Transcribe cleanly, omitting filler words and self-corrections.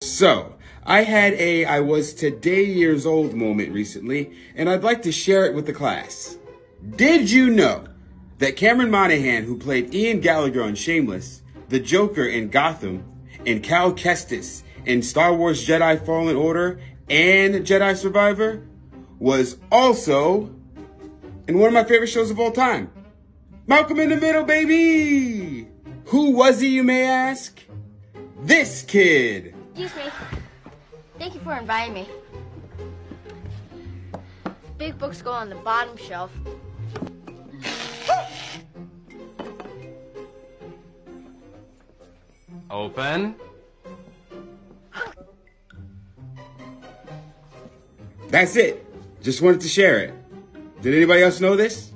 So, I had a I was today years old moment recently, and I'd like to share it with the class. Did you know that Cameron Monaghan, who played Ian Gallagher on Shameless, the Joker in Gotham, and Cal Kestis in Star Wars Jedi Fallen Order and Jedi Survivor, was also in one of my favorite shows of all time, Malcolm in the Middle, baby! Who was he, you may ask? This kid! Excuse me. Thank you for inviting me. Big books go on the bottom shelf. Open. That's it. Just wanted to share it. Did anybody else know this?